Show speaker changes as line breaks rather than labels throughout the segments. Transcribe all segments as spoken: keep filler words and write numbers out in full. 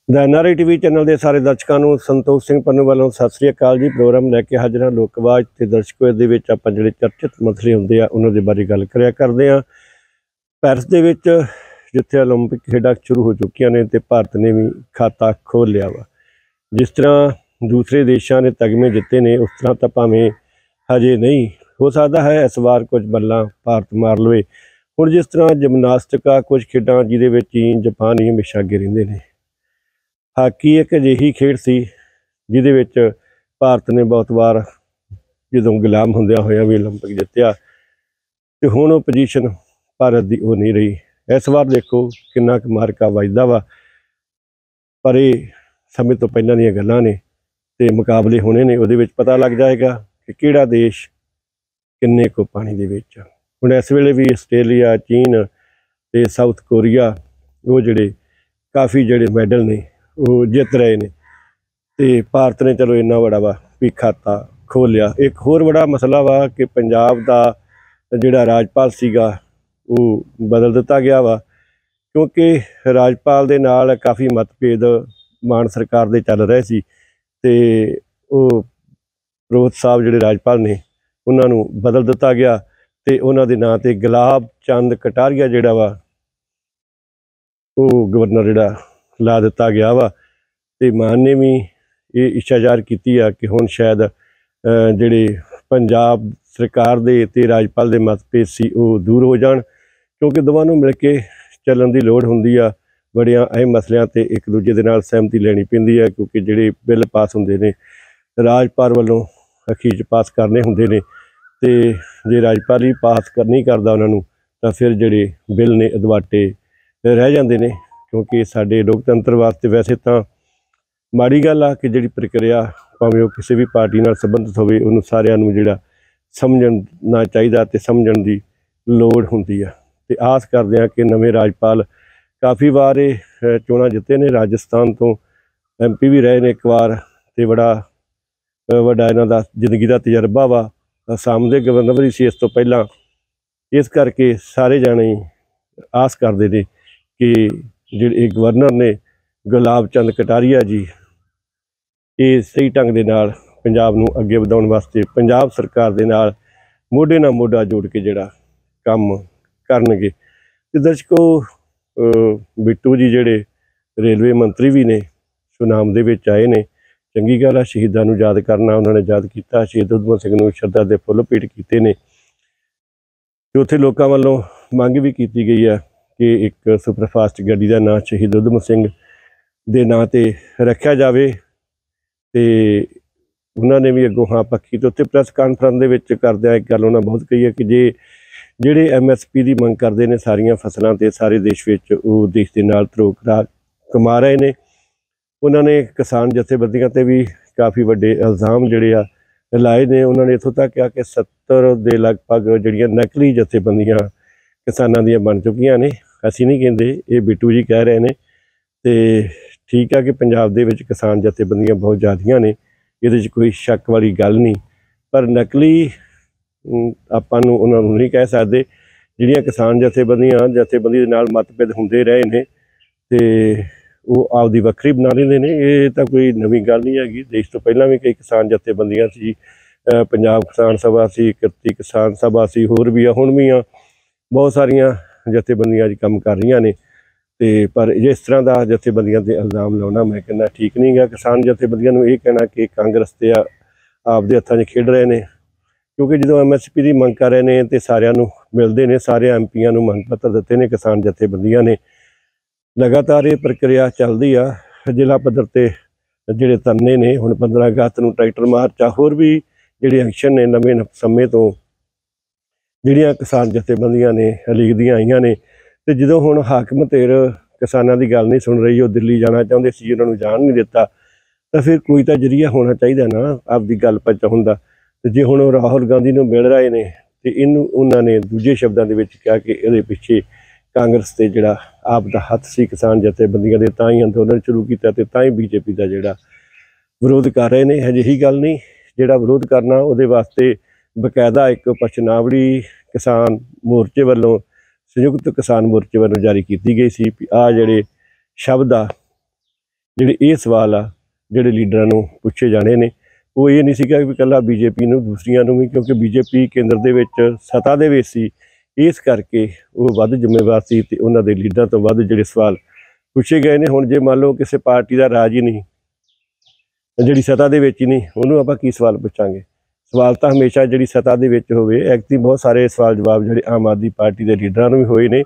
The N R I T V channel ਦੇ ਸਾਰੇ ਦਰਸ਼ਕਾਂ ਨੂੰ ਸੰਤੋਖ ਸਿੰਘ ਪੰਨੂ ਵੱਲੋਂ ਸਤਿ ਸ੍ਰੀ ਅਕਾਲ ਜੀ। ਪ੍ਰੋਗਰਾਮ ਲੈ ਕੇ ਹਾਜ਼ਰ ਹਾਂ ਲੋਕ ਆਵਾਜ਼ ਤੇ ਦਰਸ਼ਕੋ। ਇਸ ਦੇ ਵਿੱਚ ਆਪਾਂ ਜਿਹੜੇ ਚਰਚਿਤ ਮਸਲੇ ਹੁੰਦੇ ਆ ਉਹਨਾਂ ਦੇ ਬਾਰੇ ਗੱਲ ਕਰਿਆ ਕਰਦੇ ਆ। ਪੈਰਿਸ ਦੇ ਵਿੱਚ ਜਿੱਥੇ ਓਲੰਪਿਕ ਖੇਡਾਂ ਸ਼ੁਰੂ ਹੋ ਚੁੱਕੀਆਂ ਨੇ ਤੇ ਭਾਰਤ ਨੇ ਵੀ ਖਾਤਾ ਖੋਲ੍ਹ ਲਿਆ ਵਾ। ਜਿਸ ਤਰ੍ਹਾਂ ਦੂਸਰੇ ਦੇਸ਼ਾਂ ਨੇ ਤਗਮੇ ਜਿੱਤੇ ਨੇ ਉਸ ਤਰ੍ਹਾਂ ਤਾਂ ਭਾਵੇਂ ਹਜੇ ਨਹੀਂ ਹੋ ਸਕਦਾ ਹੈ ਇਸ ਵਾਰ ਕੁਝ ਬੱਲਾਂ ਭਾਰਤ ਮਾਰ ਲਵੇ। ਹੁਣ ਜਿਸ ਤਰ੍ਹਾਂ ਜਿਮਨਾਸਟਿਕ ਆ ਕੁਝ ਖੇਡਾਂ ਜਿਹਦੇ ਵਿੱਚ ਚੀਨ ਜਾਪਾਨ ਹੀ ਹਮੇਸ਼ਾ ਅੱਗੇ ਰਹਿੰਦੇ ਨੇ। ਹਾਕੀ ਇੱਕ ਅਜਿਹੀ ਖੇਡ ਸੀ ਜਿਹਦੇ ਵਿੱਚ ਭਾਰਤ ਨੇ ਬਹੁਤ ਵਾਰ ਜਦੋਂ ਗੁਲਾਮ ਹੁੰਦਿਆਂ ਹੋਇਆਂ ਵੀ ਓਲੰਪਿਕ ਜਿੱਤਿਆ ਤੇ ਹੁਣ ਉਹ ਪੋਜੀਸ਼ਨ ਭਾਰਤ ਦੀ ਉਹ ਨਹੀਂ ਰਹੀ। ਇਸ ਵਾਰ ਦੇਖੋ ਕਿੰਨਾ ਕੁ ਮਾਰਕਾ ਵੱਜਦਾ ਵਾ, ਪਰ ਇਹ ਸਮੇਂ ਤੋਂ ਪਹਿਲਾਂ ਦੀਆਂ ਗੱਲਾਂ ਨੇ ਤੇ ਮੁਕਾਬਲੇ ਹੋਣੇ ਨੇ, ਉਹਦੇ ਵਿੱਚ ਪਤਾ ਲੱਗ ਜਾਏਗਾ ਕਿ ਕਿਹੜਾ ਦੇਸ਼ ਕਿੰਨੇ ਕੁ ਪਾਣੀ ਦੇ ਵਿੱਚ। ਹੁਣ ਇਸ ਵੇਲੇ ਵੀ ਆਸਟ੍ਰੇਲੀਆ, ਚੀਨ ਤੇ ਸਾਊਥ ਕੋਰੀਆ ਉਹ ਜਿਹੜੇ ਕਾਫੀ ਜਿਹੜੇ ਮੈਡਲ ਨੇ ਉਹ ਜਿੱਤ ਰਹੇ ਨੇ ਤੇ ਭਾਰਤ ਨੇ ਚਲੋ ਇੰਨਾ ਬੜਾ ਵਾ ਵੀ ਖਾਤਾ ਖੋਲ੍ਹ ਲਿਆ। ਇੱਕ ਹੋਰ ਬੜਾ ਮਸਲਾ ਵਾ ਕਿ ਪੰਜਾਬ ਦਾ ਜਿਹੜਾ ਰਾਜਪਾਲ ਸੀਗਾ ਉਹ ਬਦਲ ਦਿੱਤਾ ਗਿਆ ਵਾ, ਕਿਉਂਕਿ ਰਾਜਪਾਲ ਦੇ ਨਾਲ ਕਾਫੀ ਮਤਭੇਦ ਮਾਨ ਸਰਕਾਰ ਦੇ ਚੱਲ ਰਹੇ ਸੀ ਤੇ ਉਹ ਰੋਹਤ ਸਾਹਿਬ ਜਿਹੜੇ ਰਾਜਪਾਲ ਨੇ ਉਹਨਾਂ ਨੂੰ ਬਦਲ ਦਿੱਤਾ ਗਿਆ ਤੇ ਉਹਨਾਂ ਦੇ ਨਾਂ ਤੇ ਗੁਲਾਬ ਚੰਦ ਕਟਾਰੀਆ ਜਿਹੜਾ ਵਾ ਉਹ ਗਵਰਨਰ ਜਿਹੜਾ ਲਾ ਦਿੱਤਾ ਗਿਆ ਵਾ। ਤੇ ਮਾਨ ਨੇ ਵੀ ਇਹ ਇੱਛਾ ਜ਼ਾਹਰ ਕੀਤੀ ਆ ਕਿ ਹੁਣ ਸ਼ਾਇਦ ਜਿਹੜੇ ਪੰਜਾਬ ਸਰਕਾਰ ਦੇ ਤੇ ਰਾਜਪਾਲ ਦੇ ਮਤਭੇਦ ਸੀ ਉਹ ਦੂਰ ਹੋ ਜਾਣ, ਕਿਉਂਕਿ ਦੋਵਾਂ ਨੂੰ ਮਿਲ ਕੇ ਚੱਲਣ ਦੀ ਲੋੜ ਹੁੰਦੀ ਆ। ਬੜਿਆਂ ਅਹਿਮ ਮਸਲਿਆਂ ਤੇ ਇੱਕ ਦੂਜੇ ਦੇ ਨਾਲ ਸਹਿਮਤੀ ਲੈਣੀ ਪੈਂਦੀ ਆ, ਕਿਉਂਕਿ ਜਿਹੜੇ ਬਿੱਲ ਪਾਸ ਹੁੰਦੇ ਨੇ ਰਾਜਪਾਲ ਵੱਲੋਂ ਅਖੀਰ 'ਚ ਪਾਸ ਕਰਨੇ ਹੁੰਦੇ ਨੇ ਤੇ ਜੇ ਰਾਜਪਾਲ ਹੀ ਪਾਸ ਕਰ ਨਹੀਂ ਕਰਦਾ ਉਹਨਾਂ ਨੂੰ ਤਾਂ ਫਿਰ ਜਿਹੜੇ ਬਿੱਲ ਨੇ ਅਦਵਾਟੇ ਰਹਿ ਜਾਂਦੇ ਨੇ। ਕਿਉਂਕਿ ਸਾਡੇ ਲੋਕਤੰਤਰ ਵਾਸਤੇ ਵੈਸੇ ਤਾਂ ਮਾੜੀ ਗੱਲ ਆ ਕਿ ਜਿਹੜੀ ਪ੍ਰਕਿਰਿਆ ਭਾਵੇਂ ਉਹ ਕਿਸੇ ਵੀ ਪਾਰਟੀ ਨਾਲ ਸੰਬੰਧਿਤ ਹੋਵੇ ਉਹਨੂੰ ਸਾਰਿਆਂ ਨੂੰ ਜਿਹੜਾ ਸਮਝਣਾ ਚਾਹੀਦਾ ਤੇ ਸਮਝਣ ਦੀ ਲੋੜ ਹੁੰਦੀ ਆ। ਤੇ ਆਸ ਕਰਦੇ ਹਾਂ ਕਿ ਨਵੇਂ ਰਾਜਪਾਲ ਕਾਫੀ ਵਾਰ ਇਹ ਚੋਣਾਂ ਜਿੱਤੇ ਨੇ, ਰਾਜਸਥਾਨ ਤੋਂ ਐਮ ਪੀ ਵੀ ਰਹੇ ਨੇ ਇੱਕ ਵਾਰ ਤੇ ਬੜਾ ਵੱਡਾ ਇਹਨਾਂ ਦਾ ਜ਼ਿੰਦਗੀ ਦਾ ਤਜਰਬਾ ਵਾ। ਅਸਾਮ ਦੇ ਗਵਰਨਰ ਵੀ ਸੀ ਇਸ ਤੋਂ ਪਹਿਲਾਂ, ਇਸ ਕਰਕੇ ਸਾਰੇ ਜਾਣੇ ਆਸ ਕਰਦੇ ਨੇ ਕਿ ਜਿਹੜੇ ਗਵਰਨਰ ਨੇ ਗੁਲਾਬ ਚੰਦ ਕਟਾਰੀਆ ਜੀ ਇਹ ਸਹੀ ਢੰਗ ਦੇ ਨਾਲ ਪੰਜਾਬ ਨੂੰ ਅੱਗੇ ਵਧਾਉਣ ਵਾਸਤੇ ਪੰਜਾਬ ਸਰਕਾਰ ਦੇ ਨਾਲ ਮੋਢੇ ਨਾਲ ਮੋਢਾ ਜੋੜ ਕੇ ਜਿਹੜਾ ਕੰਮ ਕਰਨਗੇ। ਤੇ ਦਰਸ਼ਕੋ ਬਿੱਟੂ ਜੀ ਜਿਹੜੇ ਰੇਲਵੇ ਮੰਤਰੀ ਵੀ ਨੇ ਸੁਨਾਮ ਦੇ ਵਿੱਚ ਆਏ ਨੇ, ਚੰਗੀ ਗੱਲ ਆ। ਸ਼ਹੀਦਾਂ ਨੂੰ ਯਾਦ ਕਰਨਾ, ਉਹਨਾਂ ਨੇ ਯਾਦ ਕੀਤਾ, ਸ਼ਹੀਦ ਊਧਮ ਸਿੰਘ ਨੂੰ ਸ਼ਰਧਾ ਦੇ ਫੁੱਲ ਭੇਟ ਕੀਤੇ ਨੇ ਤੇ ਉੱਥੇ ਲੋਕਾਂ ਵੱਲੋਂ ਮੰਗ ਵੀ ਕੀਤੀ ਗਈ ਆ ਕਿ ਇੱਕ ਸੁਪਰਫਾਸਟ ਗੱਡੀ ਦਾ ਨਾਂ ਸ਼ਹੀਦ ਊਧਮ ਸਿੰਘ ਦੇ ਨਾਂ 'ਤੇ ਰੱਖਿਆ ਜਾਵੇ। ਤੇ ਉਹਨਾਂ ਨੇ ਵੀ ਅੱਗੋਂ ਹਾਂ ਪੱਖੀ ਤੇ ਉੱਥੇ ਪ੍ਰੈਸ ਕਾਨਫਰੰਸ ਦੇ ਵਿੱਚ ਕਰਦਿਆਂ ਇੱਕ ਗੱਲ ਉਹਨਾਂ ਬਹੁਤ ਕਹੀ ਹੈ ਕਿ ਜੇ ਜਿਹੜੇ ਐਮ ਐਸ ਪੀ ਦੀ ਮੰਗ ਕਰਦੇ ਨੇ ਸਾਰੀਆਂ ਫਸਲਾਂ 'ਤੇ ਸਾਰੇ ਦੇਸ਼ ਵਿੱਚ, ਉਹ ਦੇਸ਼ ਦੇ ਨਾਲ ਧਰੋਕ ਕਮਾ ਰਹੇ ਨੇ। ਉਹਨਾਂ ਨੇ ਕਿਸਾਨ ਜਥੇਬੰਦੀਆਂ 'ਤੇ ਵੀ ਕਾਫੀ ਵੱਡੇ ਇਲਜ਼ਾਮ ਜਿਹੜੇ ਆ ਲਾਏ ਨੇ। ਉਹਨਾਂ ਨੇ ਇੱਥੋਂ ਤੱਕ ਕਿਹਾ ਕਿ ਸੱਤਰ ਦੇ ਲਗਭਗ ਜਿਹੜੀਆਂ ਨਕਲੀ ਜਥੇਬੰਦੀਆਂ ਕਿਸਾਨਾਂ ਦੀਆਂ ਬਣ ਚੁੱਕੀਆਂ ਨੇ। ਅਸੀਂ ਨਹੀਂ ਕਹਿੰਦੇ, ਇਹ ਬਿੱਟੂ ਜੀ ਕਹਿ ਰਹੇ ਨੇ। ਤੇ ਠੀਕ ਆ ਕਿ ਪੰਜਾਬ ਦੇ ਵਿੱਚ ਕਿਸਾਨ ਜਥੇਬੰਦੀਆਂ ਬਹੁਤ ਜ਼ਿਆਦੀਆਂ ਨੇ, ਇਹਦੇ 'ਚ ਕੋਈ ਸ਼ੱਕ ਵਾਲੀ ਗੱਲ ਨਹੀਂ, ਪਰ ਨਕਲੀ ਆਪਾਂ ਨੂੰ ਉਹਨਾਂ ਨੂੰ ਨਹੀਂ ਕਹਿ ਸਕਦੇ। ਜਿਹੜੀਆਂ ਕਿਸਾਨ ਜਥੇਬੰਦੀਆਂ ਜਥੇਬੰਦੀ ਦੇ ਨਾਲ ਮਤਭੇਦ ਹੁੰਦੇ ਰਹੇ ਨੇ ਤੇ ਉਹ ਆਪਦੀ ਵੱਖਰੀ ਬਣਾ ਲੈਂਦੇ ਨੇ, ਇਹ ਤਾਂ ਕੋਈ ਨਵੀਂ ਗੱਲ ਨਹੀਂ ਹੈਗੀ। ਦੇਸ਼ ਤੋਂ ਪਹਿਲਾਂ ਵੀ ਕਈ ਕਿਸਾਨ ਜਥੇਬੰਦੀਆਂ ਸੀ, ਪੰਜਾਬ ਕਿਸਾਨ ਸਭਾ ਸੀ, ਕਿਰਤੀ ਕਿਸਾਨ ਸਭਾ ਸੀ, ਹੋਰ ਵੀ ਆ, ਹੁਣ ਵੀ ਆ, ਬਹੁਤ ਸਾਰੀਆਂ ਜਥੇਬੰਦੀਆਂ ਅੱਜ ਕੰਮ ਕਰ ਰਹੀਆਂ ਨੇ। ਤੇ ਪਰ ਜਿਸ ਤਰ੍ਹਾਂ ਦਾ ਜਥੇਬੰਦੀਆਂ 'ਤੇ ਇਲਜ਼ਾਮ ਲਾਉਣਾ ਮੈਂ ਕਹਿੰਦਾ ਠੀਕ ਨਹੀਂ ਗਾ। ਕਿਸਾਨ ਜਥੇਬੰਦੀਆਂ ਨੂੰ ਇਹ ਕਹਿਣਾ ਕਿ ਕਾਂਗਰਸ ਤੇ ਆ ਆਪਦੇ ਹੱਥਾਂ 'ਚ ਖੇਡ ਰਹੇ ਨੇ, ਕਿਉਂਕਿ ਜਦੋਂ ਐਮ ਐਸ ਪੀ ਦੀ ਮੰਗ ਕਰ ਰਹੇ ਨੇ ਤੇ ਸਾਰਿਆਂ ਨੂੰ ਮਿਲਦੇ ਨੇ, ਸਾਰੇ ਐਮ ਪੀਆਂ ਨੂੰ ਮੰਗ ਪੱਤਰ ਦਿੱਤੇ ਨੇ ਕਿਸਾਨ ਜਥੇਬੰਦੀਆਂ ਨੇ। ਲਗਾਤਾਰ ਇਹ ਪ੍ਰਕਿਰਿਆ ਚੱਲਦੀ ਆ। ਜ਼ਿਲ੍ਹਾ ਪੱਧਰ 'ਤੇ ਜਿਹੜੇ ਧਰਨੇ ਨੇ, ਹੁਣ ਪੰਦਰਾਂ ਅਗਸਤ ਨੂੰ ਟਰੈਕਟਰ ਮਾਰਚ ਆ, ਹੋਰ ਵੀ ਜਿਹੜੇ ਐਕਸ਼ਨ ਨੇ ਨਵੇਂ ਸਮੇਂ ਤੋਂ ਜਿਹੜੀਆਂ ਕਿਸਾਨ ਜਥੇਬੰਦੀਆਂ ਨੇ ਲਿਖਦੀਆਂ ਆਈਆਂ ਨੇ। ਤੇ ਜਦੋਂ ਹੁਣ ਹਾਕਮ ਧਿਰ ਕਿਸਾਨਾਂ ਦੀ ਗੱਲ ਨਹੀਂ ਸੁਣ ਰਹੀ, ਉਹ ਦਿੱਲੀ ਜਾਣਾ ਚਾਹੁੰਦੇ ਸੀ, ਉਹਨਾਂ ਨੂੰ ਜਾਣ ਨਹੀਂ ਦਿੱਤਾ, ਤਾਂ ਫਿਰ ਕੋਈ ਤਾਂ ਜ਼ਰੀਆ ਹੋਣਾ ਚਾਹੀਦਾ ਨਾ ਆਪਦੀ ਗੱਲ ਪਹੁੰਚਾਉਣ ਦਾ। ਤੇ ਜੇ ਹੁਣ ਉਹ ਰਾਹੁਲ ਗਾਂਧੀ ਨੂੰ ਮਿਲ ਰਹੇ ਨੇ ਤੇ ਇਹਨੂੰ ਉਹਨਾਂ ਨੇ ਦੂਜੇ ਸ਼ਬਦਾਂ ਦੇ ਵਿੱਚ ਕਿਹਾ ਕਿ ਇਹਦੇ ਪਿੱਛੇ ਕਾਂਗਰਸ ਤੇ ਜਿਹੜਾ ਆਪ ਦਾ ਹੱਥ ਸੀ ਕਿਸਾਨ ਜਥੇਬੰਦੀਆਂ ਦੇ, ਤਾਂ ਹੀ ਅੰਦੋਲਨ ਸ਼ੁਰੂ ਕੀਤਾ ਤੇ ਤਾਂ ਹੀ ਬੀਜੇਪੀ ਦਾ ਜਿਹੜਾ ਵਿਰੋਧ ਕਰ ਰਹੇ ਨੇ। ਅਜਿਹੀ ਗੱਲ ਨਹੀਂ, ਜਿਹੜਾ ਵਿਰੋਧ ਕਰਨਾ ਉਹਦੇ ਵਾਸਤੇ ਬਕਾਇਦਾ ਇੱਕ ਪ੍ਰਸ਼ਨਾਵਲੀ ਕਿਸਾਨ ਮੋਰਚੇ ਵੱਲੋਂ, ਸੰਯੁਕਤ ਕਿਸਾਨ ਮੋਰਚੇ ਵੱਲੋਂ ਜਾਰੀ ਕੀਤੀ ਗਈ ਸੀ ਵੀ ਆਹ ਜਿਹੜੇ ਸ਼ਬਦ ਆ ਜਿਹੜੇ ਇਹ ਸਵਾਲ ਆ ਜਿਹੜੇ ਲੀਡਰਾਂ ਨੂੰ ਪੁੱਛੇ ਜਾਣੇ ਨੇ ਉਹ ਇਹ ਨਹੀਂ ਸੀਗਾ ਵੀ ਇਕੱਲਾ ਬੀਜੇਪੀ ਨੂੰ, ਦੂਸਰੀਆਂ ਨੂੰ ਵੀ, ਕਿਉਂਕਿ ਬੀਜੇਪੀ ਕੇਂਦਰ ਦੇ ਵਿੱਚ ਸੱਤਾ ਦੇ ਵਿੱਚ ਸੀ, ਇਸ ਕਰਕੇ ਉਹ ਵੱਧ ਜ਼ਿੰਮੇਵਾਰ ਸੀ ਤੇ ਉਹਨਾਂ ਦੇ ਲੀਡਰਾਂ ਤੋਂ ਵੱਧ ਜਿਹੜੇ ਸਵਾਲ ਪੁੱਛੇ ਗਏ ਨੇ। ਹੁਣ ਜੇ ਮੰਨ ਲਓ ਕਿਸੇ ਪਾਰਟੀ ਦਾ ਰਾਜ ਹੀ ਨਹੀਂ, ਜਿਹੜੀ ਸੱਤਾ ਦੇ ਵਿੱਚ ਹੀ ਨਹੀਂ, ਉਹਨੂੰ ਆਪਾਂ ਕੀ ਸਵਾਲ ਪੁੱਛਾਂਗੇ? ਸਵਾਲ ਤਾਂ ਹਮੇਸ਼ਾ ਜਿਹੜੀ ਸੱਤਾ ਦੇ ਵਿੱਚ ਹੋਵੇ। ਐਕਚੁਅਲੀ ਬਹੁਤ ਸਾਰੇ ਸਵਾਲ ਜਵਾਬ ਜਿਹੜੇ ਆਮ ਆਦਮੀ ਪਾਰਟੀ ਦੇ ਲੀਡਰਾਂ ਨੂੰ ਵੀ ਹੋਏ ਨੇ,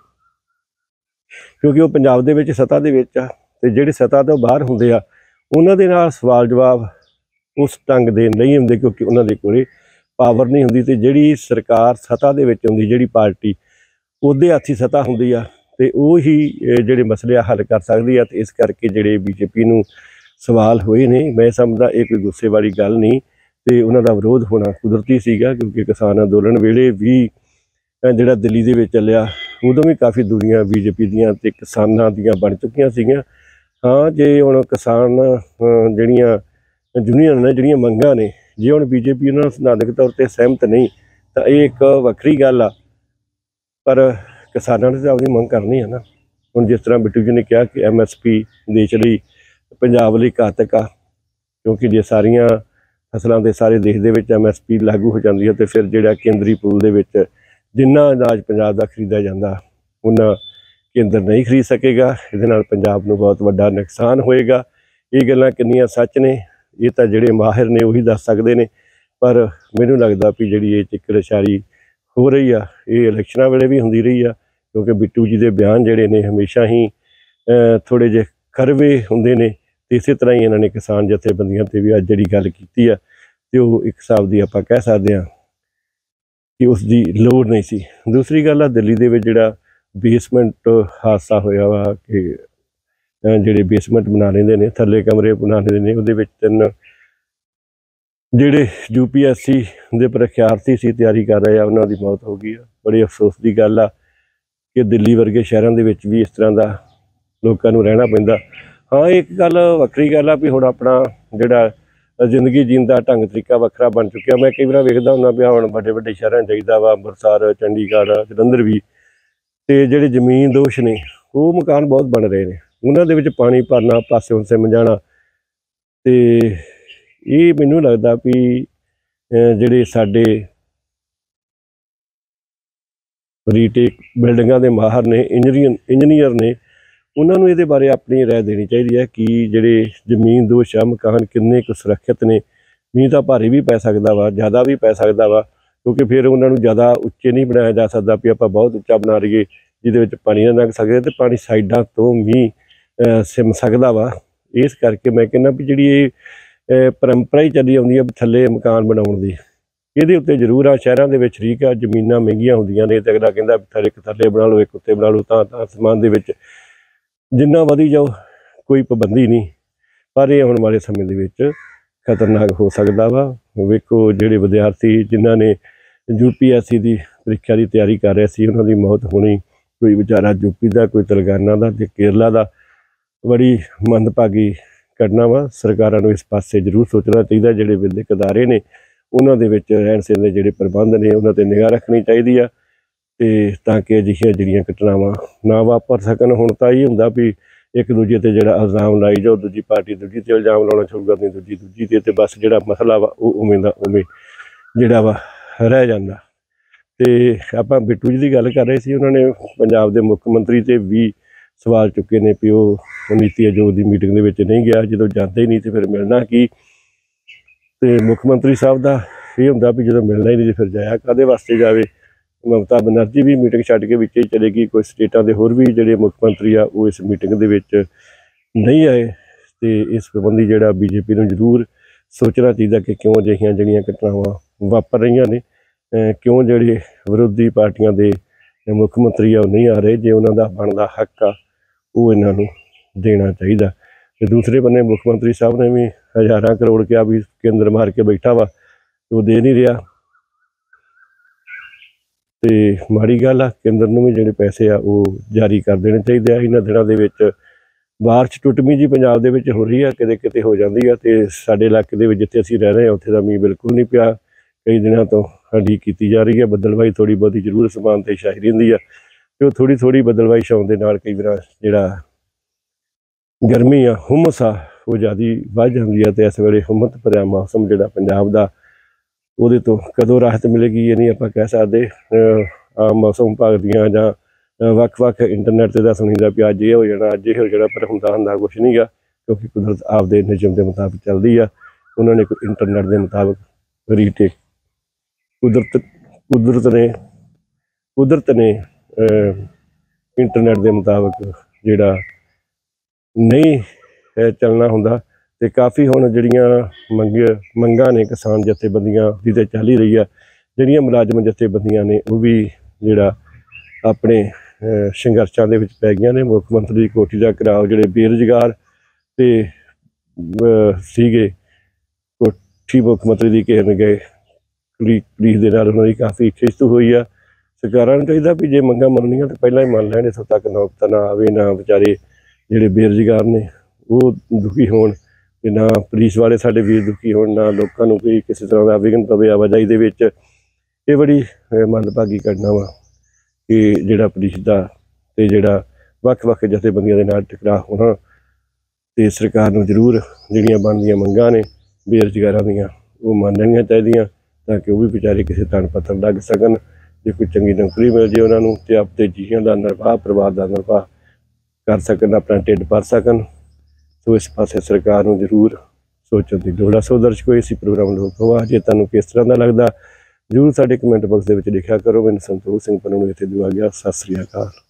ਕਿਉਂਕਿ ਉਹ ਪੰਜਾਬ ਦੇ ਵਿੱਚ ਸੱਤਾ ਦੇ ਵਿੱਚ ਆ ਤੇ ਜਿਹੜੇ ਸੱਤਾ ਤੋਂ ਬਾਹਰ ਹੁੰਦੇ ਆ ਉਹਨਾਂ ਦੇ ਨਾਲ ਸਵਾਲ ਜਵਾਬ ਉਸ ਢੰਗ ਦੇ ਨਹੀਂ ਹੁੰਦੇ, ਕਿਉਂਕਿ ਉਹਨਾਂ ਦੇ ਕੋਲੇ ਪਾਵਰ ਨਹੀਂ ਹੁੰਦੀ। ਤੇ ਜਿਹੜੀ ਸਰਕਾਰ ਸੱਤਾ ਦੇ ਵਿੱਚ ਹੁੰਦੀ, ਜਿਹੜੀ ਪਾਰਟੀ ਉਹਦੇ ਹੱਥੀ ਸੱਤਾ ਹੁੰਦੀ ਆ ਤੇ ਉਹ ਹੀ ਜਿਹੜੇ ਮਸਲੇ ਆ ਹੱਲ ਕਰ ਸਕਦੀ ਆ। ਤੇ ਇਸ ਕਰਕੇ ਜਿਹੜੇ ਬੀਜੇਪੀ ਨੂੰ ਸਵਾਲ ਹੋਏ ਨੇ, ਮੈਂ ਸਮਝਦਾ ਇਹ ਕੋਈ ਗੁੱਸੇ ਵਾਲੀ ਗੱਲ ਨਹੀਂ ਤੇ ਉਹਨਾਂ ਦਾ ਵਿਰੋਧ ਹੋਣਾ ਕੁਦਰਤੀ ਸੀਗਾ, ਕਿਉਂਕਿ ਕਿਸਾਨ ਅੰਦੋਲਨ ਵੇਲੇ ਵੀ ਜਿਹੜਾ ਦਿੱਲੀ ਦੇ ਵਿੱਚ ਚੱਲਿਆ ਉਦੋਂ ਵੀ ਕਾਫੀ ਦੂਰੀਆਂ ਬੀਜੇਪੀ ਦੀਆਂ ਤੇ ਕਿਸਾਨਾਂ ਦੀਆਂ ਬਣ ਚੁੱਕੀਆਂ ਸੀਗੀਆਂ। ਹਾਂ, ਜੇ ਹੁਣ ਕਿਸਾਨ ਜਿਹੜੀਆਂ ਯੂਨੀਅਨ ਨੇ, ਜਿਹੜੀਆਂ ਮੰਗਾਂ ਨੇ, ਜੇ ਹੁਣ ਬੀਜੇਪੀ ਉਹਨਾਂ ਸਿਧਾਂਤਕ ਤੌਰ 'ਤੇ ਸਹਿਮਤ ਨਹੀਂ ਤਾਂ ਇਹ ਇੱਕ ਵੱਖਰੀ ਗੱਲ ਆ, ਪਰ ਕਿਸਾਨਾਂ ਨੇ ਤਾਂ ਆਪਣੀ ਮੰਗ ਕਰਨੀ ਹੈ ਨਾ। ਹੁਣ ਜਿਸ ਤਰ੍ਹਾਂ ਬਿੱਟੂ ਜੀ ਨੇ ਕਿਹਾ ਕਿ ਐਮ ਐਸ ਪੀ ਦੇਸ਼ ਲਈ, ਪੰਜਾਬ ਲਈ ਘਾਤਕ ਆ, ਕਿਉਂਕਿ ਜੇ ਸਾਰੀਆਂ ਫਸਲਾਂ ਦੇ ਸਾਰੇ ਦੇਸ਼ ਦੇ ਵਿੱਚ ਐਮ ਐਸ ਪੀ ਲਾਗੂ ਹੋ ਜਾਂਦੀ ਹੈ ਤੇ ਫਿਰ ਜਿਹੜਾ ਕੇਂਦਰੀ ਪੂਲ ਦੇ ਵਿੱਚ ਜਿੰਨਾ ਅਨਾਜ ਪੰਜਾਬ ਦਾ ਖਰੀਦਿਆ ਜਾਂਦਾ ਉਹਨਾਂ ਕੇਂਦਰ ਨਹੀਂ ਖਰੀਦ ਸਕੇਗਾ। ਇਹਦੇ ਨਾਲ ਪੰਜਾਬ ਨੂੰ ਬਹੁਤ ਵੱਡਾ ਨੁਕਸਾਨ ਹੋਏਗਾ। ਇਹ ਗੱਲਾਂ ਕਿੰਨੀਆਂ ਸੱਚ ਨੇ ਇਹ ਤਾਂ ਜਿਹੜੇ ਮਾਹਿਰ ਨੇ ਉਹੀ ਦੱਸ ਸਕਦੇ ਨੇ, ਪਰ ਮੈਨੂੰ ਲੱਗਦਾ ਵੀ ਜਿਹੜੀ ਇਹ ਚਿੱਕੜਛਾਰੀ ਹੋ ਰਹੀ ਆ ਇਹ ਇਲੈਕਸ਼ਨਾਂ ਵੇਲੇ ਵੀ ਹੁੰਦੀ ਰਹੀ ਆ, ਕਿਉਂਕਿ ਬਿੱਟੂ ਜੀ ਦੇ ਬਿਆਨ ਜਿਹੜੇ ਨੇ ਹਮੇਸ਼ਾ ਹੀ ਥੋੜ੍ਹੇ ਜਿਹੇ ਖਰਵੇ ਹੁੰਦੇ ਨੇ। ਤੇ ਇਸੇ ਤਰ੍ਹਾਂ ਹੀ ਇਹਨਾਂ ਨੇ ਕਿਸਾਨ ਜਥੇਬੰਦੀਆਂ ਤੇ ਵੀ ਅੱਜ ਜਿਹੜੀ ਗੱਲ ਕੀਤੀ ਆ ਤੇ ਉਹ ਇੱਕ ਹਿਸਾਬ ਦੀ ਆਪਾਂ ਕਹਿ ਸਕਦੇ ਹਾਂ ਕਿ ਉਸ ਦੀ ਲੋੜ ਨਹੀਂ ਸੀ। ਦੂਸਰੀ ਗੱਲ ਆ ਦਿੱਲੀ ਦੇ ਵਿੱਚ ਜਿਹੜਾ ਬੇਸਮੈਂਟ ਹਾਦਸਾ ਹੋਇਆ ਵਾ ਕਿ ਜਿਹੜੇ ਬੇਸਮੈਂਟ ਬਣਾ ਲੈਂਦੇ ਨੇ, ਥੱਲੇ ਕਮਰੇ ਬਣਾ ਲੈਂਦੇ ਨੇ, ਉਹਦੇ ਵਿੱਚ ਤਿੰਨ ਜਿਹੜੇ ਯੂ ਪੀ ਐਸ ਸੀ ਦੇ ਪ੍ਰੀਖਿਆਰਥੀ ਸੀ, ਤਿਆਰੀ ਕਰ ਰਹੇ ਆ, ਉਹਨਾਂ ਦੀ ਮੌਤ ਹੋ ਗਈ ਆ। ਬੜੀ ਅਫਸੋਸ ਦੀ ਗੱਲ ਆ ਕਿ ਦਿੱਲੀ ਵਰਗੇ ਸ਼ਹਿਰਾਂ ਦੇ ਵਿੱਚ ਵੀ ਇਸ ਤਰ੍ਹਾਂ ਦਾ ਲੋਕਾਂ ਨੂੰ ਰਹਿਣਾ ਪੈਂਦਾ। ਹਾਂ, ਇੱਕ ਗੱਲ ਵੱਖਰੀ ਗੱਲ ਆ ਵੀ ਹੁਣ ਆਪਣਾ ਜਿਹੜਾ ਜ਼ਿੰਦਗੀ ਜੀਣ ਦਾ ਢੰਗ ਤਰੀਕਾ ਵੱਖਰਾ ਬਣ ਚੁੱਕਿਆ। ਮੈਂ ਕਈ ਵਾਰ ਵੇਖਦਾ ਹੁੰਦਾ ਵੀ ਹੁਣ ਵੱਡੇ ਵੱਡੇ ਸ਼ਹਿਰਾਂ ਚਾਹੀਦਾ ਵਾ, ਅੰਮ੍ਰਿਤਸਰ, ਚੰਡੀਗੜ੍ਹ, ਜਲੰਧਰ ਵੀ, ਤੇ ਜਿਹੜੇ ਜ਼ਮੀਨ ਦੋਸ਼ ਨੇ ਉਹ ਮਕਾਨ ਬਹੁਤ ਬਣ ਰਹੇ ਨੇ, ਉਹਨਾਂ ਦੇ ਵਿੱਚ ਪਾਣੀ ਭਰਨਾ, ਪਾਸਿਓਂ ਸਿਮ ਜਾਣਾ। ਤੇ ਇਹ ਮੈਨੂੰ ਲੱਗਦਾ ਵੀ ਜਿਹੜੇ ਸਾਡੇ ਰੀਟੇਕ ਬਿਲਡਿੰਗਾਂ ਦੇ ਮਾਹਰ ਨੇ, ਇੰਜੀਨੀਅਰ ਇੰਜੀਨੀਅਰ ਨੇ, ਉਹਨਾਂ ਨੂੰ ਇਹਦੇ ਬਾਰੇ ਆਪਣੀ ਰਾਏ ਦੇਣੀ ਚਾਹੀਦੀ ਹੈ ਕਿ ਜਿਹੜੇ ਜ਼ਮੀਨ ਦੋਸ਼ ਆ, ਮਕਾਨ ਕਿੰਨੇ ਕੁ ਸੁਰੱਖਿਅਤ ਨੇ। ਮੀਂਹ ਤਾਂ ਭਾਰੀ ਵੀ ਪੈ ਸਕਦਾ ਵਾ, ਜ਼ਿਆਦਾ ਵੀ ਪੈ ਸਕਦਾ ਵਾ, ਕਿਉਂਕਿ ਫਿਰ ਉਹਨਾਂ ਨੂੰ ਜ਼ਿਆਦਾ ਉੱਚੇ ਨਹੀਂ ਬਣਾਇਆ ਜਾ ਸਕਦਾ ਵੀ ਆਪਾਂ ਬਹੁਤ ਉੱਚਾ ਬਣਾ ਲਈਏ ਜਿਹਦੇ ਵਿੱਚ ਪਾਣੀ ਨਾ ਲੰਘ ਸਕੇ, ਤੇ ਪਾਣੀ ਸਾਈਡਾਂ ਤੋਂ ਵੀ ਸਿਮ ਸਕਦਾ ਵਾ। ਇਸ ਕਰਕੇ ਮੈਂ ਕਹਿੰਦਾ ਵੀ ਜਿਹੜੀ ਇਹ ਪਰੰਪਰਾ ਹੀ ਚੱਲੀ ਆਉਂਦੀ ਆ ਥੱਲੇ ਮਕਾਨ ਬਣਾਉਣ ਦੀ, ਇਹਦੇ ਉੱਤੇ ਜ਼ਰੂਰ ਆ ਸ਼ਹਿਰਾਂ ਦੇ ਵਿੱਚ ਠੀਕ ਆ, ਜ਼ਮੀਨਾਂ ਮਹਿੰਗੀਆਂ ਹੁੰਦੀਆਂ ਨੇ ਤੇ ਅਗਲਾ ਕਹਿੰਦਾ ਥੱਲੇ ਇੱਕ ਥੱਲੇ ਬਣਾ ਲਓ, ਇੱਕ ਉੱਤੇ ਬਣਾ ਲਓ, ਤਾਂ ਤਾਂ ਅਸਮਾਨ ਦੇ ਵਿੱਚ ਜਿੰਨਾ ਵਧੀ ਜਾਓ ਕੋਈ ਪਾਬੰਦੀ ਨਹੀਂ। ਪਰ ਇਹ ਆਉਣ ਵਾਲੇ ਸਮੇਂ ਦੇ ਵਿੱਚ ਖਤਰਨਾਕ ਹੋ ਸਕਦਾ ਵਾ। ਵੇਖੋ ਜਿਹੜੇ ਵਿਦਿਆਰਥੀ ਜਿਨ੍ਹਾਂ ਨੇ ਯੂ ਪੀ ਐਸ ਸੀ ਦੀ ਪ੍ਰੀਖਿਆ ਦੀ ਤਿਆਰੀ ਕਰ ਰਹੇ ਸੀ, ਉਹਨਾਂ ਦੀ ਮੌਤ ਹੋਣੀ, ਕੋਈ ਵਿਚਾਰਾ ਯੂਪੀ ਦਾ, ਕੋਈ ਤੇਲੰਗਾਨਾ ਦਾ ਤੇ ਕੇਰਲਾ ਦਾ, ਬੜੀ ਮੰਦਭਾਗੀ ਘਟਨਾ ਵਾ। ਸਰਕਾਰਾਂ ਨੂੰ ਇਸ ਪਾਸੇ ਜ਼ਰੂਰ ਸੋਚਣਾ ਚਾਹੀਦਾ। ਜਿਹੜੇ ਵਿਦਿਅਕ ਅਦਾਰੇ ਨੇ ਉਹਨਾਂ ਦੇ ਵਿੱਚ ਰਹਿਣ ਸਹਿਣ ਦੇ ਜਿਹੜੇ ਪ੍ਰਬੰਧ ਨੇ ਉਹਨਾਂ 'ਤੇ ਨਿਗਾਹ ਰੱਖਣੀ ਚਾਹੀਦੀ ਆ, ਤੇ ਤਾਂ ਕਿ ਅਜਿਹੀਆਂ ਜਿਹੜੀਆਂ ਘਟਨਾਵਾਂ ਨਾ ਵਾਪਰ ਸਕਣ। ਹੁਣ ਤਾਂ ਇਹ ਹੁੰਦਾ ਵੀ ਇੱਕ ਦੂਜੇ 'ਤੇ ਜਿਹੜਾ ਇਲਜ਼ਾਮ ਲਾਈ ਜਾਓ, ਦੂਜੀ ਪਾਰਟੀ ਦੂਜੀ 'ਤੇ ਇਲਜ਼ਾਮ ਲਾਉਣਾ ਸ਼ੁਰੂ ਕਰਦੀ, ਦੂਜੀ ਦੂਜੀ 'ਤੇ, ਤੇ ਬਸ ਜਿਹੜਾ ਮਸਲਾ ਵਾ ਉਹ ਉਵੇਂ ਦਾ ਉਵੇਂ ਜਿਹੜਾ ਵਾ ਰਹਿ ਜਾਂਦਾ। ਤੇ ਆਪਾਂ ਬਿੱਟੂ ਜੀ ਦੀ ਗੱਲ ਕਰ ਰਹੇ ਸੀ, ਉਹਨਾਂ ਨੇ ਪੰਜਾਬ ਦੇ ਮੁੱਖ ਮੰਤਰੀ 'ਤੇ ਵੀ ਸਵਾਲ ਚੁੱਕੇ ਨੇ ਵੀ ਉਹ ਨੀਤੀ ਆਯੋਗ ਦੀ ਮੀਟਿੰਗ ਦੇ ਵਿੱਚ ਨਹੀਂ ਗਿਆ। ਜਦੋਂ ਜਾਂਦੇ ਹੀ ਨਹੀਂ ਤੇ ਫਿਰ ਮਿਲਣਾ ਕੀ? ਤੇ ਮੁੱਖ ਮੰਤਰੀ ਸਾਹਿਬ ਦਾ ਇਹ ਹੁੰਦਾ ਵੀ ਜਦੋਂ ਮਿਲਣਾ ਹੀ ਨਹੀਂ ਫਿਰ ਜਾਇਆ ਕਾਹਦੇ ਵਾਸਤੇ ਜਾਵੇ। ਮਮਤਾ ਬਨਰਜੀ ਵੀ ਮੀਟਿੰਗ ਛੱਡ ਕੇ ਵਿੱਚ ਹੀ ਚਲੇਗੀ। ਕੋਈ ਸਟੇਟਾਂ ਦੇ ਹੋਰ ਵੀ ਜਿਹੜੇ ਮੁੱਖ ਮੰਤਰੀ ਆ ਉਹ ਇਸ ਮੀਟਿੰਗ ਦੇ ਵਿੱਚ ਨਹੀਂ ਆਏ। ਤੇ ਇਸ ਸੰਬੰਧੀ ਜਿਹੜਾ ਬੀਜੇਪੀ ਨੂੰ ਜ਼ਰੂਰ ਸੋਚਣਾ ਚਾਹੀਦਾ ਕਿ ਕਿਉਂ ਅਜਿਹੀਆਂ ਜਿਹੜੀਆਂ ਘਟਨਾਵਾਂ ਵਾਪਰ ਰਹੀਆਂ ਨੇ, ਕਿਉਂ ਜਿਹੜੇ ਵਿਰੋਧੀ ਪਾਰਟੀਆਂ ਦੇ ਮੁੱਖ ਮੰਤਰੀ ਆ ਉਹ ਨਹੀਂ ਆ ਰਹੇ। ਜੇ ਉਹਨਾਂ ਦਾ ਬਣਦਾ ਹੱਕ ਆ ਉਹ ਇਹਨਾਂ ਨੂੰ ਦੇਣਾ ਚਾਹੀਦਾ। ਤੇ ਦੂਸਰੇ ਬੰਨੇ ਮੁੱਖ ਮੰਤਰੀ ਸਾਹਿਬ ਨੇ ਵੀ ਹਜ਼ਾਰਾਂ ਕਰੋੜ ਕਿਹਾ ਵੀ ਕੇਂਦਰ ਮਾਰ ਕੇ ਬੈਠਾ ਵਾ, ਉਹ ਦੇ ਨਹੀਂ ਰਿਹਾ। ਤੇ ਮਾੜੀ ਗੱਲ ਆ, ਕੇਂਦਰ ਨੂੰ ਵੀ ਜਿਹੜੇ ਪੈਸੇ ਆ ਉਹ ਜਾਰੀ ਕਰ ਦੇਣੇ ਚਾਹੀਦੇ ਆ। ਇਹਨਾਂ ਦਿਨਾਂ ਦੇ ਵਿੱਚ ਬਾਰਿਸ਼ ਟੁੱਟਵੀਂ ਜੀ ਪੰਜਾਬ ਦੇ ਵਿੱਚ ਹੋ ਰਹੀ ਆ, ਕਿਤੇ ਕਿਤੇ ਹੋ ਜਾਂਦੀ ਆ। ਤੇ ਸਾਡੇ ਇਲਾਕੇ ਦੇ ਵਿੱਚ ਜਿੱਥੇ ਅਸੀਂ ਰਹਿ ਰਹੇ ਹਾਂ ਉੱਥੇ ਦਾ ਮੀਂਹ ਬਿਲਕੁਲ ਨਹੀਂ ਪਿਆ, ਕਈ ਦਿਨਾਂ ਤੋਂ ਉਡੀਕ ਕੀਤੀ ਜਾ ਰਹੀ ਹੈ। ਬੱਦਲਵਾਈ ਥੋੜ੍ਹੀ ਬਹੁਤੀ ਜ਼ਰੂਰ ਅਸਮਾਨ 'ਤੇ ਛਾਈ ਰਹਿੰਦੀ ਆ, ਤੇ ਉਹ ਥੋੜ੍ਹੀ ਥੋੜ੍ਹੀ ਬੱਦਲਵਾਈ ਛਾਉਣ ਦੇ ਨਾਲ ਕਈ ਵਾਰ ਜਿਹੜਾ ਗਰਮੀ ਆ, ਹੁਮਸ ਆ, ਉਹ ਜ਼ਿਆਦਾ ਵੱਧ ਜਾਂਦੀ ਆ। ਤੇ ਇਸ ਵੇਲੇ ਹੁਮਸ ਭਰਿਆ ਮੌਸਮ ਜਿਹੜਾ ਪੰਜਾਬ ਦਾ, ਉਹਦੇ ਤੋਂ ਕਦੋਂ ਰਾਹਤ ਮਿਲੇਗੀ ਇਹ ਨਹੀਂ ਆਪਾਂ ਕਹਿ ਸਕਦੇ। ਆਮ ਮੌਸਮ ਵਿਭਾਗ ਦੀਆਂ ਜਾਂ ਵੱਖ-ਵੱਖ ਇੰਟਰਨੈਟ 'ਤੇ ਤਾਂ ਸੁਣੀਦਾ ਵੀ ਅੱਜ ਇਹ ਹੋ ਜਾਣਾ, ਅੱਜ ਇਹ ਹੋ ਜਾਣਾ, ਪਰ ਹੁੰਦਾ ਹੁੰਦਾ ਕੁਛ ਨਹੀਂ ਗਾ, ਕਿਉਂਕਿ ਕੁਦਰਤ ਆਪਦੇ ਨਿਯਮ ਦੇ ਮੁਤਾਬਿਕ ਚੱਲਦੀ ਆ। ਉਹਨਾਂ ਨੇ ਇੰਟਰਨੈਟ ਦੇ ਮੁਤਾਬਿਕ ਰੀਟੇਕ ਕੁਦਰਤ ਕੁਦਰਤ ਨੇ ਕੁਦਰਤ ਨੇ ਇੰਟਰਨੈਟ ਦੇ ਮੁਤਾਬਿਕ ਜਿਹੜਾ ਨਹੀਂ ਅਹ ਚੱਲਣਾ ਹੁੰਦਾ। ਤੇ ਕਾਫੀ ਹੁਣ ਜਿਹੜੀਆਂ ਮੰਗ ਮੰਗਾਂ ਨੇ ਕਿਸਾਨ ਜਥੇਬੰਦੀਆਂ ਦੀ ਤੇ ਚੱਲ ਹੀ ਰਹੀ ਆ, ਜਿਹੜੀਆਂ ਮੁਲਾਜ਼ਮ ਜਥੇਬੰਦੀਆਂ ਨੇ ਉਹ ਵੀ ਜਿਹੜਾ ਆਪਣੇ ਅਹ ਸੰਘਰਸ਼ਾਂ ਦੇ ਵਿੱਚ ਪੈ ਗਈਆਂ ਨੇ। ਮੁੱਖ ਮੰਤਰੀ ਦੀ ਕੋਠੀ ਦਾ ਘਿਰਾਓ, ਜਿਹੜੇ ਬੇਰੁਜ਼ਗਾਰ ਤੇ ਅਹ ਸੀਗੇ ਕੋਠੀ ਮੁੱਖ ਮੰਤਰੀ ਦੀ ਘੇਰਨ ਗਏ ਪੁਲਿਸ ਦੇ ਨਾਲ, ਉਹਨਾਂ ਦੀ ਕਾਫੀ ਖਿੱਚਤ ਹੋਈ ਆ। ਸਰਕਾਰਾਂ ਨੂੰ ਚਾਹੀਦਾ ਵੀ ਜੇ ਮੰਗਾਂ ਮੰਨਣੀਆਂ ਤਾਂ ਪਹਿਲਾਂ ਹੀ ਮੰਨ ਲੈਣ, ਇੱਥੋਂ ਤੱਕ ਨੌਬਤ ਨਾ ਆਵੇ, ਨਾ ਵਿਚਾਰੇ ਜਿਹੜੇ ਬੇਰੁਜ਼ਗਾਰ ਨੇ ਉਹ ਦੁਖੀ ਹੋਣ, ਤੇ ਨਾ ਪੁਲਿਸ ਵਾਲੇ ਸਾਡੇ ਵੀਰ ਦੁਖੀ ਹੋਣ, ਨਾ ਲੋਕਾਂ ਨੂੰ ਕੋਈ ਕਿਸੇ ਤਰ੍ਹਾਂ ਦਾ ਵਿਘਨ ਪਵੇ ਆਵਾਜਾਈ ਦੇ ਵਿੱਚ। ਇਹ ਬੜੀ ਮੰਦਭਾਗੀ ਘਟਨਾ ਵਾ ਕਿ ਜਿਹੜਾ ਪੁਲਿਸ ਦਾ ਤੇ ਜਿਹੜਾ ਵੱਖ-ਵੱਖ ਜਥੇਬੰਦੀਆਂ ਦੇ ਨਾਲ ਟਕਰਾਅ ਹੋਣਾ। ਤੇ ਸਰਕਾਰ ਨੂੰ ਜ਼ਰੂਰ ਜਿਹੜੀਆਂ ਬਣਦੀਆਂ ਮੰਗਾਂ ਨੇ ਬੇਰੁਜ਼ਗਾਰਾਂ ਦੀਆਂ ਉਹ ਮੰਨ ਲੈਣੀਆਂ ਚਾਹੀਦੀਆਂ, ਤਾਂ ਕਿ ਉਹ ਵੀ ਵਿਚਾਰੇ ਕਿਸੇ ਤਣ ਪੱਤਰ ਲੱਗ ਸਕਣ, ਜੇ ਕੋਈ ਚੰਗੀ ਨੌਕਰੀ ਮਿਲ ਜੇ ਉਹਨਾਂ ਨੂੰ, ਤੇ ਆਪਣੇ ਜੀਆਂ ਦਾ ਨਿਰਵਾਹ, ਪਰਿਵਾਰ ਦਾ ਨਿਰਵਾਹ ਕਰ ਸਕਣ, ਆਪਣਾ ਢਿੱਡ ਭਰ ਸਕਣ। ਸੋ ਇਸ ਪਾਸੇ ਸਰਕਾਰ ਨੂੰ ਜ਼ਰੂਰ ਸੋਚਣ ਦੀ ਲੋੜ ਆ। ਸੋ ਦਰਸ਼ਕੋ, ਇਸ ਪ੍ਰੋਗਰਾਮ ਨੂੰ ਕਹੋ ਜੇ ਤੁਹਾਨੂੰ ਕਿਸ ਤਰ੍ਹਾਂ ਦਾ ਲੱਗਦਾ, ਜ਼ਰੂਰ ਸਾਡੇ ਕਮੈਂਟ ਬਾਕਸ ਦੇ ਵਿੱਚ ਲਿਖਿਆ ਕਰੋ। ਮੈਨੂੰ ਸੰਤੋਖ ਸਿੰਘ ਪੰਨੂ ਨੂੰ ਇੱਥੇ ਦੁਆ ਗਿਆ। ਸਤਿ ਸ੍ਰੀ ਅਕਾਲ।